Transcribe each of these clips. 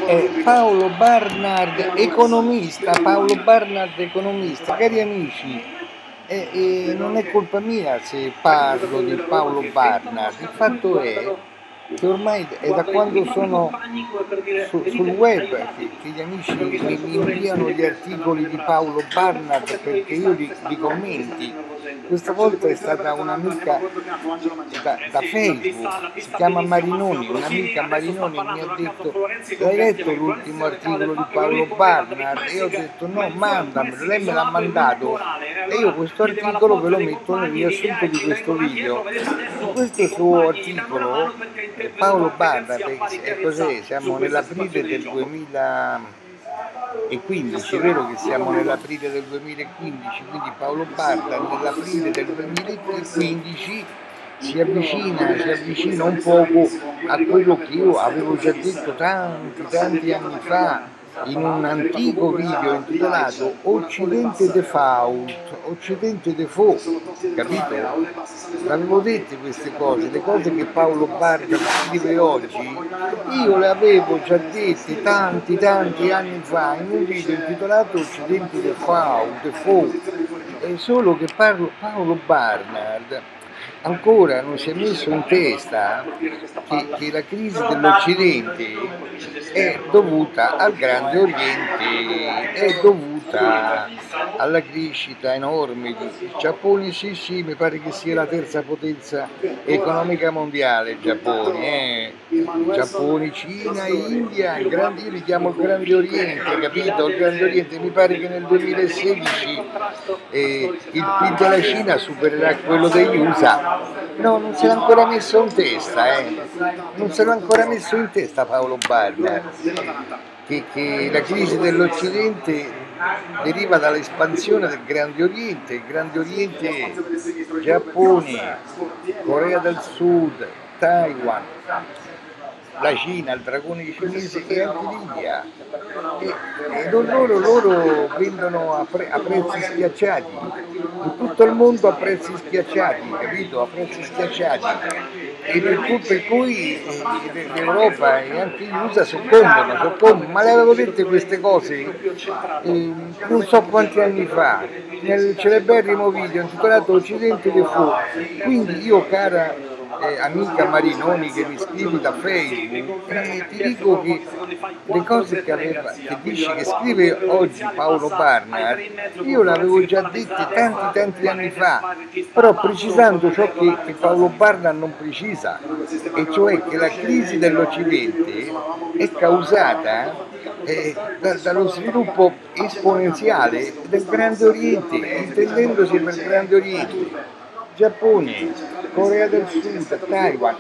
Paolo Barnard, economista, Paolo Barnard, economista. Cari amici, non è colpa mia se parlo di Paolo Barnard, il fatto è che ormai è da quando sono sul web che gli amici mi inviano gli articoli di Paolo Barnard perché io li commenti. Questa volta è stata un'amica da Facebook, si chiama Marinoni, un'amica Marinoni mi ha detto: hai letto l'ultimo articolo di Paolo Barnard? E io ho detto no, mandamelo, lei me l'ha mandato e io questo articolo ve lo metto nel riassunto di questo video. In questo suo articolo Paolo Barnard, cos'è? Siamo nell'aprile del 2015, è vero che siamo nell'aprile del 2015, quindi Paolo Barnard nell'aprile del 2015 si avvicina un poco a quello che io avevo già detto tanti anni fa in un antico video intitolato Occidente Default, Occidente Default, capito? L'avevo dette queste cose, le cose che Paolo Barnard scrive oggi, io le avevo già dette tanti anni fa in un video intitolato Occidente Default, è solo che Paolo Barnard ancora non si è messo in testa che la crisi dell'Occidente è dovuta al Grande Oriente, è dovuta alla crescita enorme del Giappone. Sì, mi pare che sia la terza potenza economica mondiale il Giappone, Giappone, Cina, India, io li chiamo il Grande Oriente, capito? Il Grande Oriente, mi pare che nel 2016 il PIL della Cina supererà quello degli USA. No, non se l'ha ancora messo in testa, non se l'ha ancora messo in testa Paolo Barnard, che la crisi dell'Occidente deriva dall'espansione del Grande Oriente. Il Grande Oriente è Giappone, Corea del Sud, Taiwan, la Cina, il dragone cinese e anche l'India. E loro vendono a prezzi schiacciati, in tutto il mondo a prezzi schiacciati, capito? A prezzi schiacciati. E per cui l'Europa e anche gli USA soccombono, ma le avevo dette queste cose non so quanti anni fa, nel celeberrimo video intitolato Occidente Default. Quindi io, cara amica Marinoni che mi scrivi da Facebook, ti dico che le cose che scrive oggi Paolo Barnard io le avevo già dette tanti anni fa, però precisando ciò che Paolo Barnard non precisa, e cioè che la crisi dell'Occidente è causata dallo sviluppo esponenziale del Grande Oriente, intendendosi per Grande Oriente Giappone, Corea del Sud, Taiwan,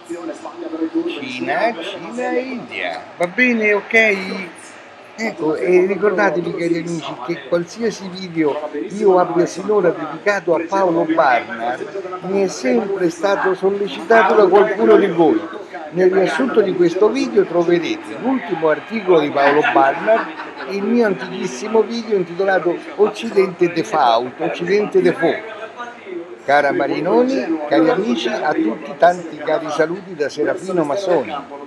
Cina e India. Va bene, ok? Ecco, e ricordatevi, cari amici, che qualsiasi video io abbia sinora dedicato a Paolo Barnard mi è sempre stato sollecitato da qualcuno di voi. Nel riassunto di questo video troverete l'ultimo articolo di Paolo Barnard e il mio antichissimo video intitolato Occidente Default, Occidente Default. Cara Marinoni, cari amici, a tutti tanti cari saluti da Serafino Masoni.